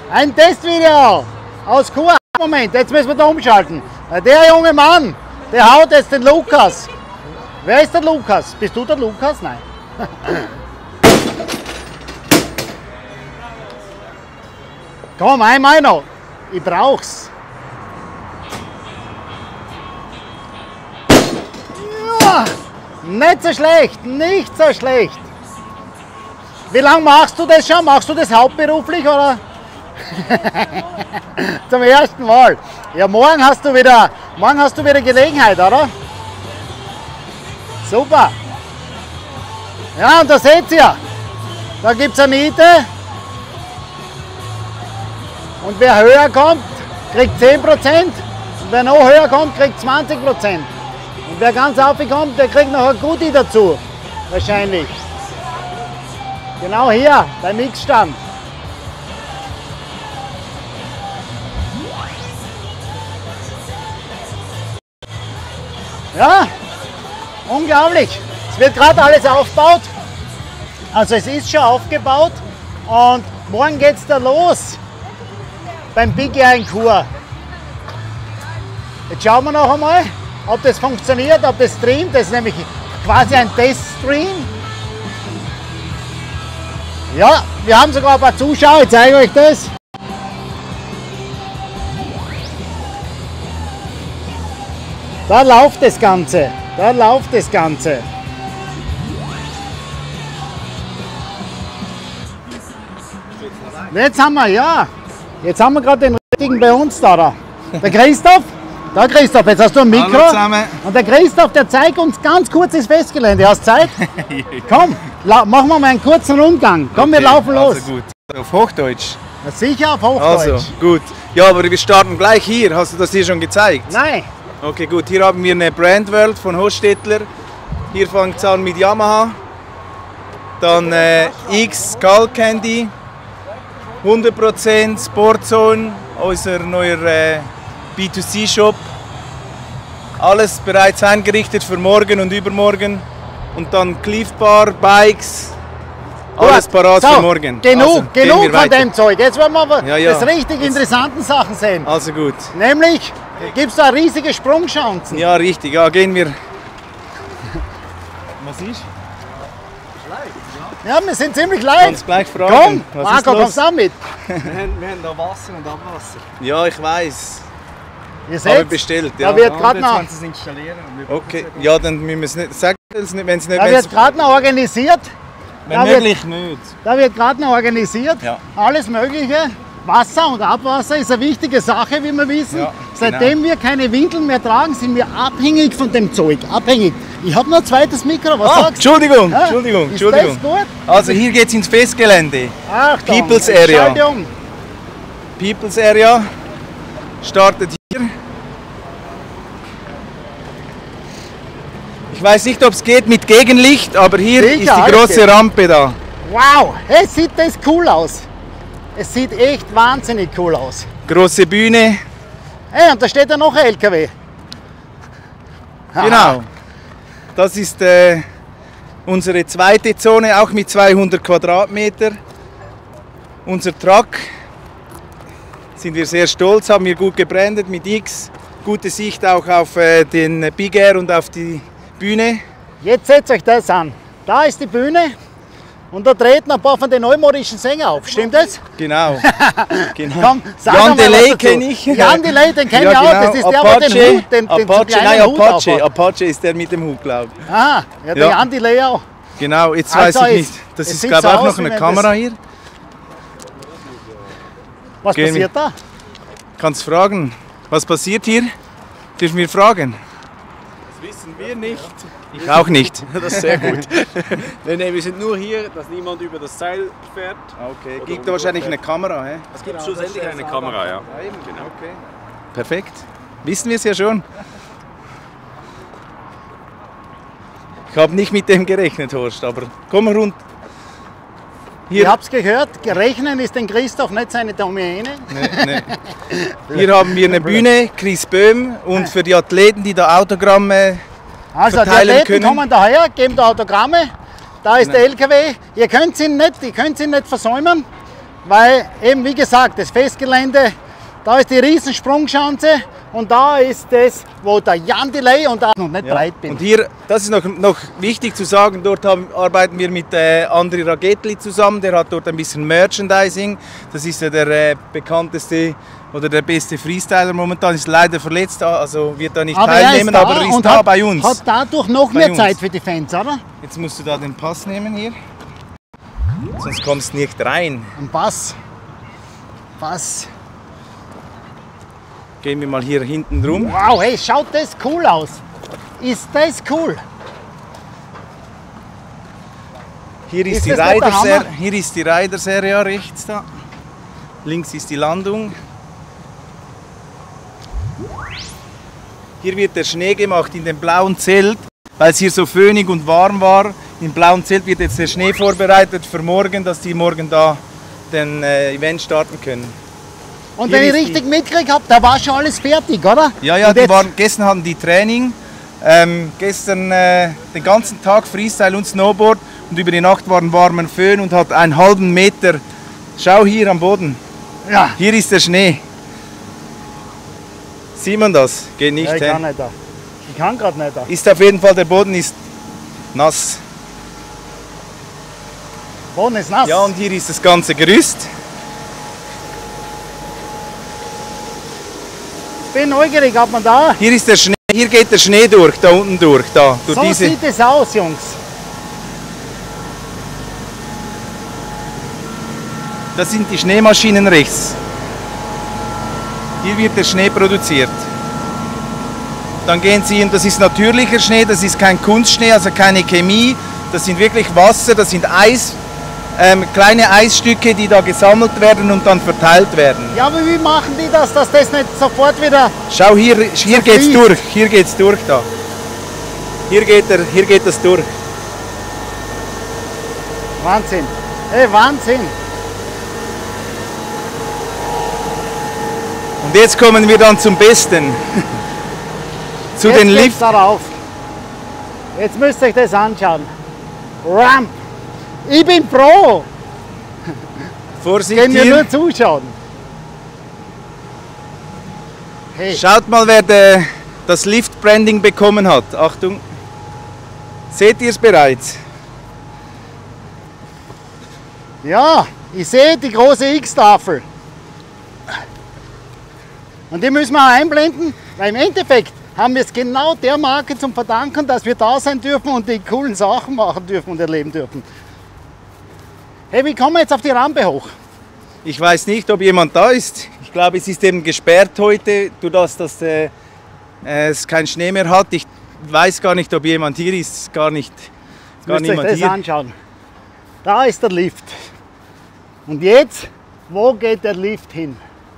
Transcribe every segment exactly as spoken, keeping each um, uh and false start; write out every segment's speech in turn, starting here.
Ein Testvideo aus Chur. Moment, jetzt müssen wir da umschalten. Der junge Mann, der haut jetzt den Lukas. Wer ist der Lukas? Bist du der Lukas? Nein. Komm, einmal noch. Ich brauch's. Ja, nicht so schlecht, nicht so schlecht. Wie lange machst du das schon? Machst du das hauptberuflich oder? Zum ersten Mal. Ja, morgen hast du wieder, morgen hast du wieder Gelegenheit, oder? Super. Ja, und da seht ihr, da gibt es eine Miete. Und wer höher kommt, kriegt zehn Prozent. Und wer noch höher kommt, kriegt zwanzig Prozent. Und wer ganz aufkommt, der kriegt noch ein Goodie dazu. Wahrscheinlich. Genau hier, beim Mixstand. Ja, unglaublich. Es wird gerade alles aufgebaut. Also es ist schon aufgebaut. Und morgen geht es da los. Beim Big Air in Chur. Jetzt schauen wir noch einmal, ob das funktioniert, ob das streamt. Das ist nämlich quasi ein Teststream. Ja, wir haben sogar ein paar Zuschauer, ich zeige euch das. Da läuft das Ganze, da läuft das Ganze. Jetzt haben wir, ja, jetzt haben wir gerade den richtigen bei uns da. da. Der Christoph, da Christoph, jetzt hast du ein Mikro. Hallo zusammen. Und der Christoph, der zeigt uns ganz kurz das Festgelände. Hast du Zeit? Komm, machen wir mal einen kurzen Rundgang. Komm, Okay, wir laufen los. Also gut. Auf Hochdeutsch. Na sicher auf Hochdeutsch. Also gut. Ja, aber wir starten gleich hier. Hast du das hier schon gezeigt? Nein. Okay, gut. Hier haben wir eine Brand World von Hostetler. Hier fängt es an mit Yamaha. Dann äh, X Skull Candy. hundert Prozent Sportzone, unser neuer äh, B zwei C Shop. Alles bereits eingerichtet für morgen und übermorgen. Und dann Cliff Bar, Bikes. Alles Gut, parat so, für morgen. Genug, Also, gehen genug wir von weiter. dem Zeug. Jetzt wollen wir aber Ja, ja. das richtig interessanten Sachen sehen. Also gut. Nämlich gibt es da riesige Sprungchancen. Ja, richtig. Ja, gehen wir. Was ist? Ja, wir sind ziemlich leicht. Kannst gleich fragen. Komm, Was Marco, ist los? kommst du auch mit? Wir haben, wir haben da Wasser und Abwasser. Ja, ich weiß. Ihr Habe ich seht, bestellt. da Ja. wird Ja, gerade und jetzt noch, wollen sie es installieren. Und wir brauchen Okay. es Ja, dann müssen wir es nicht. Sagen es nicht, wenn es nicht. da wenn's- wird gerade noch organisiert. wenn da wird- möglich nicht. Da wird gerade noch organisiert. Ja. Alles Mögliche. Wasser und Abwasser ist eine wichtige Sache, wie wir wissen. Ja, Seitdem wir keine Windeln mehr tragen, sind wir abhängig von dem Zeug. Abhängig. Ich habe noch ein zweites Mikro. Was Ah, sagst du? Entschuldigung, Ja? Entschuldigung, Ist Entschuldigung. das gut? Also hier geht es ins Festgelände. Achtung, People's jetzt Area. schalte um. People's Area startet hier. Ich weiß nicht, ob es geht mit Gegenlicht, aber hier Sicher, ist die alles große geht. Rampe da. Wow, hey, sieht das cool aus. Es sieht echt wahnsinnig cool aus. Große Bühne. Hey, und da steht ja noch ein L K W. Aha. Genau. Das ist äh, unsere zweite Zone, auch mit zweihundert Quadratmeter. Unser Truck. Sind wir sehr stolz, haben wir gut gebrandet mit X. Gute Sicht auch auf äh, den Big Air und auf die Bühne. Jetzt seht euch das an. Da ist die Bühne und da treten ein paar von den neumodischen Sängern auf. Stimmt das? Genau. genau. Komm, sag Jan mal was Delay dazu. kenne ich. Jan Delay, den kenne Ja, ich auch. genau. Das ist der, der den Hut, den, den so Apache, kleinen nein, Hut Apache. aufhat. Apache ist der mit dem Hut, glaube ich. Aha, ja, der Ja. Jan Delay auch. Genau, jetzt Also weiß ich ist- nicht. Das es ist, sieht glaube so ich, auch aus, noch wie eine wenn Kamera das- hier. Was Gehen passiert da? Kannst fragen. Was passiert hier? Dürfen wir fragen? Das wissen wir nicht. Ich auch nicht. Das ist sehr gut. nein, nein, wir sind nur hier, dass niemand über das Seil fährt. Okay, gibt da wahrscheinlich eine Kamera, hä? Es gibt schlussendlich eine Kamera, ja. Genau. Okay. Perfekt. Wissen wir es ja schon. Ich habe nicht mit dem gerechnet, Horst, aber komm rund. Ihr Hier, habt gehört, rechnen ist den Christoph nicht seine Domäne. nee, nee. Hier haben wir eine Bühne, Chris Böhm, und für die Athleten, die da Autogramme. Also die verteilen Athleten können. kommen daher, geben da Autogramme. Da ist der L K W. Ihr könnt ihn nicht, ihr könnt ihn nicht versäumen. weil eben wie gesagt, das Festgelände, da ist die Riesensprungschanze und da ist das, wo der Jan Delay und auch noch nicht Ja. breit bin. Und hier, das ist noch, noch wichtig zu sagen, dort haben, arbeiten wir mit äh, Andri Ragetli zusammen, der hat dort ein bisschen Merchandising. Das ist ja der äh, bekannteste oder der beste Freestyler momentan, ist leider verletzt, also wird da nicht aber er teilnehmen, ist da aber er ist und da hat, bei uns. hat dadurch noch Bei mehr uns. Zeit für die Fans, oder? Jetzt musst du da den Pass nehmen hier, sonst kommst du nicht rein. Ein Pass. Pass. Gehen wir mal hier hinten rum. Wow, hey, schaut das cool aus. Ist das cool? Hier ist, Ist die das nicht der Rider-Serie, Hammer? hier ist die Rider-Serie rechts da. Links ist die Landung. Hier wird der Schnee gemacht in dem blauen Zelt, weil es hier so föhnig und warm war. Im blauen Zelt wird jetzt der Schnee vorbereitet für morgen, dass die morgen da den äh, Event starten können. Und Hier wenn ich ist richtig mitgekriegt habe, da war schon alles fertig, oder? Ja, ja, Und die jetzt- waren, gestern hatten die Training. Ähm, gestern äh, den ganzen Tag Freestyle und Snowboard und über die Nacht war ein warmer Föhn und hat einen halben Meter. Schau hier am Boden. Ja, Hier ist der Schnee. Sieht man das? Geht nicht. ja ich hä? kann nicht da. Ich kann gerade nicht da. Ist auf jeden Fall, der Boden ist nass. Boden ist nass. Ja, und hier ist das ganze Gerüst. Ich bin neugierig, ob man da... Hier ist der Schnee, hier geht der Schnee durch, da unten durch, da. Durch So diese. sieht es aus, Jungs. Das sind die Schneemaschinen rechts. Hier wird der Schnee produziert. Dann gehen sie in, das ist natürlicher Schnee, das ist kein Kunstschnee, also keine Chemie. Das sind wirklich Wasser, das sind Eis, ähm, kleine Eisstücke, die da gesammelt werden und dann verteilt werden. Ja, aber wie machen die das, dass das nicht sofort wieder... Schau, hier, hier So geht's fließt. durch, hier geht's durch da. Hier geht, der, hier geht das durch. Wahnsinn. Hey, Wahnsinn. Und jetzt kommen wir dann zum Besten. Zu Jetzt den geht's Lift. darauf. Jetzt müsst ihr euch das anschauen. Ramp. Ich bin Pro. Vorsicht Gehen wir hier. nur zuschauen. Hey, Schaut mal, wer de, das Lift-Branding bekommen hat. Achtung. Seht ihr es bereits? ja, ich sehe die große X-Tafel. Und die müssen wir auch einblenden, weil im Endeffekt haben wir es genau der Marke zum Verdanken, dass wir da sein dürfen und die coolen Sachen machen dürfen und erleben dürfen. Hey, wie kommen wir jetzt auf die Rampe hoch? Ich weiß nicht, ob jemand da ist. Ich glaube, es ist eben gesperrt heute, durch das, dass äh, es keinen Schnee mehr hat. Ich weiß gar nicht, ob jemand hier ist. Gar nicht. Gar Müsst ihr euch niemand das hier. anschauen. Da ist der Lift. Und jetzt, wo geht der Lift hin?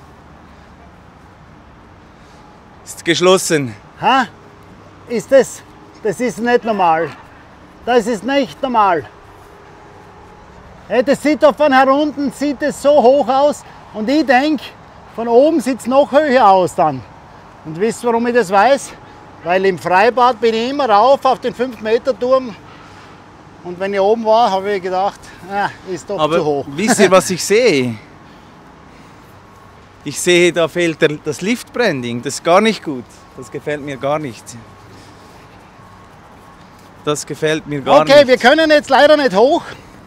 Ist geschlossen. Ha? Ist das? Das ist nicht normal. Das ist nicht normal. Hey, das sieht doch von herunten sieht es so hoch aus und ich denke, von oben sieht es noch höher aus dann. Und wisst ihr, warum ich das weiß? Weil im Freibad bin ich immer rauf auf den fünf Meter Turm und wenn ich oben war, habe ich gedacht, ah, ist doch Aber zu hoch. wisst ihr, was ich sehe? Ich sehe, da fehlt der, das Lift-Branding. Das ist gar nicht gut. Das gefällt mir gar nicht. Das gefällt mir gar Okay, nicht. wir können jetzt leider nicht hoch.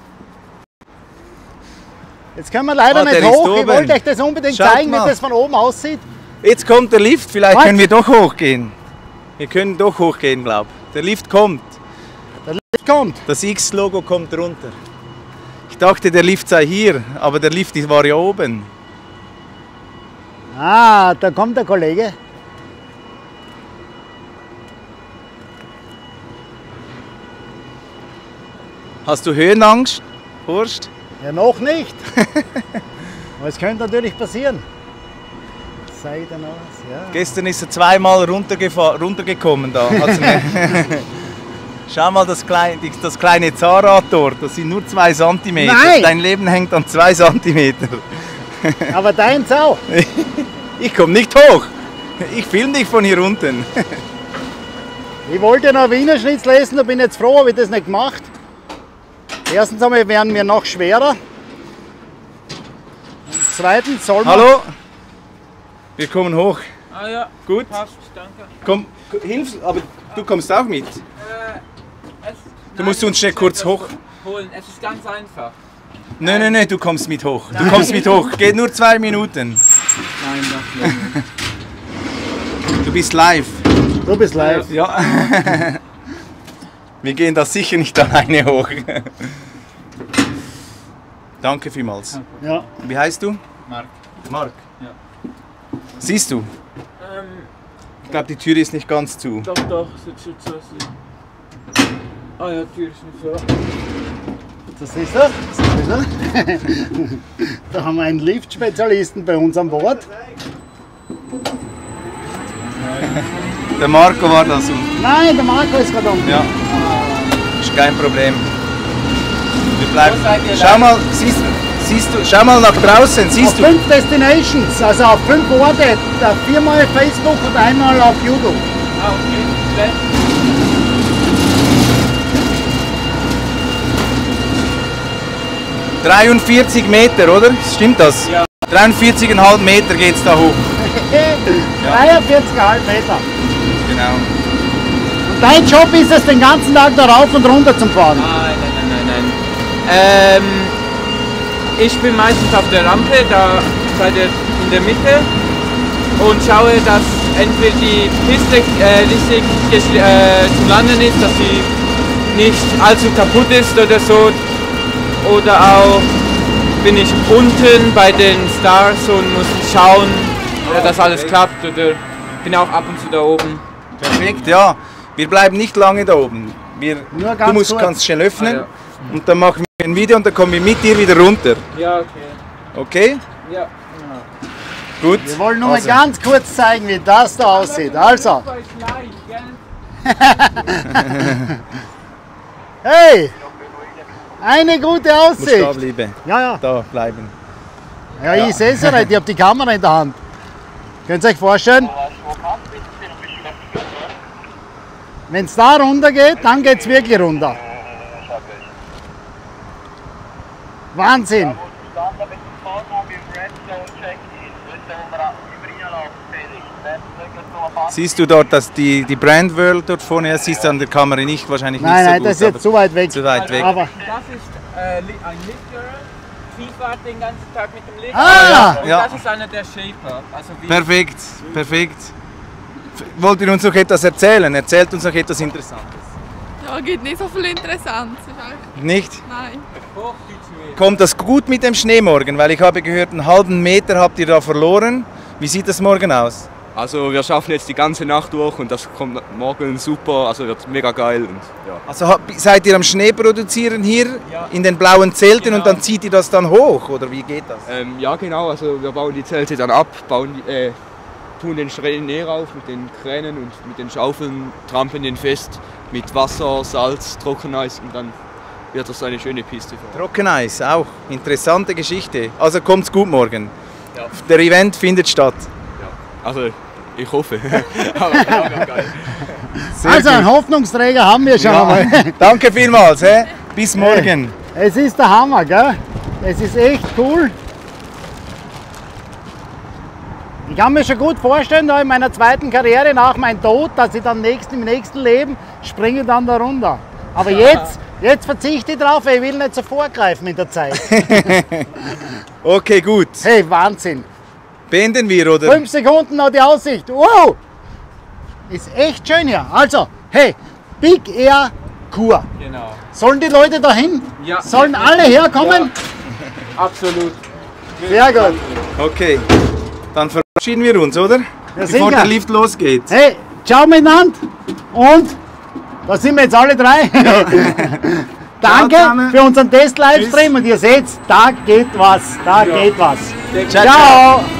Jetzt können wir leider Ah, der nicht ist hoch. Ich oben. wollte euch das unbedingt Schaut zeigen, mal. wie das von oben aussieht. Jetzt kommt der Lift, vielleicht Was? können wir doch hochgehen. Wir können doch hochgehen, glaube ich. Der Lift kommt. Kommt. Das X-Logo kommt runter. Ich dachte, der Lift sei hier, aber der Lift war ja oben. Ah, da kommt der Kollege. Hast du Höhenangst, Horst? Ja, noch nicht. Aber es könnte natürlich passieren. Zeig dir noch was, ja. Gestern ist er zweimal runtergefa- runtergekommen da. Hat's mir- Schau mal das kleine, das kleine Zahnrad dort, das sind nur zwei Zentimeter. Nein! Dein Leben hängt an zwei Zentimeter. Aber deins auch. Ich komme nicht hoch. Ich filme dich von hier unten. Ich wollte noch Wiener Schnitzel essen, da bin ich jetzt froh, habe ich das nicht gemacht. Erstens einmal werden wir noch schwerer. Zweitens soll man... Hallo? Wir kommen hoch. Ah ja, Gut? passt, danke. Komm, hilf, aber du kommst auch mit. Äh, es, Du musst uns schnell kurz hoch. holen. Es ist ganz einfach. Nein, nein, nein, du kommst mit hoch. Du kommst mit hoch. Geht nur zwei Minuten. Nein, das nicht. Du bist live. Du bist live. Ja. Wir gehen da sicher nicht alleine hoch. Danke vielmals. Ja. Wie heißt du? Marc. Marc. Ja. Siehst du? Ähm, Ich glaube, die Tür ist nicht ganz zu. doch, doch, sieht schon so aus. Ah ja, die Tür ist nicht so. Das ist er. Das ist er. Da haben wir einen Liftspezialisten bei uns an Bord. Der Marco war das. Und Nein, der Marco ist gerade unten. ja, ist kein Problem. Wir bleiben. Wo seid ihr Schau mal, siehst, siehst du, schau mal nach draußen, Auf siehst du? fünf Destinations, also auf fünf Orte, da viermal Facebook und einmal auf YouTube. Ah, okay. Schlecht. dreiundvierzig Meter, oder? Stimmt das? Ja. dreiundvierzig Komma fünf Meter geht's da hoch. dreiundvierzig Komma fünf Meter. Genau. Und dein Job ist es, den ganzen Tag da rauf und runter zu fahren. Nein, nein, nein, nein, nein. Ähm, ich bin meistens auf der Rampe, da bei der, in der Mitte und schaue, dass entweder die Piste äh, richtig äh, zum Landen ist, dass sie nicht allzu kaputt ist oder so. Oder auch bin ich unten bei den Stars und muss schauen, äh, dass alles klappt. Oder bin auch ab und zu da oben. Perfekt, ja. Wir bleiben nicht lange da oben. Wir, Nur ganz du musst kurz. ganz schnell öffnen Ah, ja. und dann machen wir ein Video und dann kommen wir mit dir wieder runter. Ja, okay. Okay? Ja. Gut. Wir wollen nur mal Also, ganz kurz zeigen, wie das da aussieht. Also, hey, eine gute musst da Aussicht. bleiben. Ja, ja. Da bleiben. Ja, ich sehe es ja nicht, ich habe die Kamera in der Hand. Könnt ihr euch vorstellen? Wenn es da runter geht, dann geht es wirklich runter. Wahnsinn. Siehst du dort, dass die, die Brand World dort vorne, das siehst du an der Kamera nicht, wahrscheinlich Nein, nicht so nein, gut. das ist jetzt aber zu weit weg. zu weit weg. Aber, Das ist äh, Li- ein Liftgirl. Sie fährt den ganzen Tag mit dem Lift. Ah, Und ja. das ist einer der Shaper. Also wie Perfekt, perfekt. Wollt ihr uns noch etwas erzählen? Erzählt uns noch etwas Interessantes. Ja, gibt nicht so viel Interessantes. Ist eigentlich- Nicht? Nein. Hochdeutsch wird. Kommt das gut mit dem Schnee morgen? Weil ich habe gehört, einen halben Meter habt ihr da verloren. Wie sieht das morgen aus? Also wir schaffen jetzt die ganze Nacht durch und das kommt morgen super, also wird mega geil. Und, ja. Also hab- seid ihr am Schnee produzieren hier Ja. in den blauen Zelten Genau. und dann zieht ihr das dann hoch? Oder wie geht das? Ähm, ja genau, also wir bauen die Zelte dann ab, bauen die, äh, tun den Schnee rauf mit den Kränen und mit den Schaufeln, trampeln den fest mit Wasser, Salz, Trockeneis und dann wird das eine schöne Piste. Trockeneis, auch. Interessante Geschichte. Also kommt's gut morgen. Ja. Der Event findet statt. Also ich hoffe. Aber, ja, geil. Sehr also gut. einen Hoffnungsträger haben wir schon Ja. einmal. Danke vielmals. Hä? Bis morgen. Es ist der Hammer, gell? Es ist echt cool. Ich kann mir schon gut vorstellen, da in meiner zweiten Karriere nach meinem Tod, dass ich dann nächst, im nächsten Leben springe dann da runter. Aber jetzt, jetzt verzichte ich drauf, weil ich will nicht so vorgreifen in der Zeit. Okay, gut. Hey, Wahnsinn. Beenden wir, oder? Fünf Sekunden noch die Aussicht. Wow! Ist echt schön hier. Also, hey, Big Air Kur. Genau. Sollen die Leute da hin? Ja. Sollen alle herkommen? Absolut. Sehr gut. Okay. Dann verabschieden wir uns, oder? Bevor sicher. der Lift losgeht. Hey, ciao miteinander. Und da sind wir jetzt alle drei. Danke zusammen. für unseren Test-Livestream und ihr seht, da geht was, da geht was. Ciao, ciao. Ciao.